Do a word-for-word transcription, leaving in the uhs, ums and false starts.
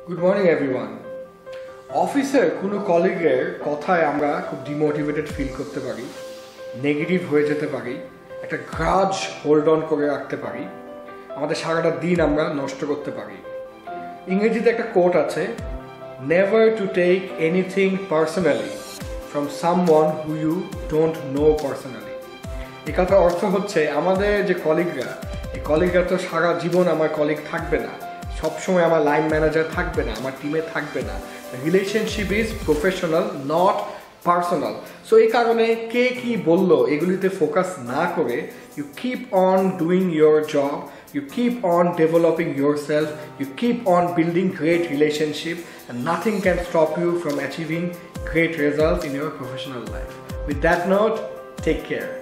Good morning everyone. অফিসের কোনো কলিগের কথায় আমরা খুব ডিমোটিভেটেড ফিল করতে পারি, নেগেটিভ হয়ে যেতে পারি, একটা গ্রাজ হোল্ড অন করে রাখতে পারি, আমাদের সারাটা দিন আমরা নষ্ট করতে পারি। ইংরেজিতে একটা কোট আছে, never to take anything personally from someone who you don't know personally. এই কথার অর্থ হচ্ছে আমাদের যে কলিগরা, এই কলিগরা তো সারা জীবন আমার কলিগ থাকবে না, সবসময় আমার লাইন ম্যানেজার থাকবে না, আমার টিমে থাকবে না। Relationship is professional, not personal. So এই কারণে কে কি বললো এগুলিতে ফোকাস না করে you keep on doing your job, you keep on developing yourself, you keep on building great relationship, and nothing can stop you from achieving great results in your professional life. With that note, take care.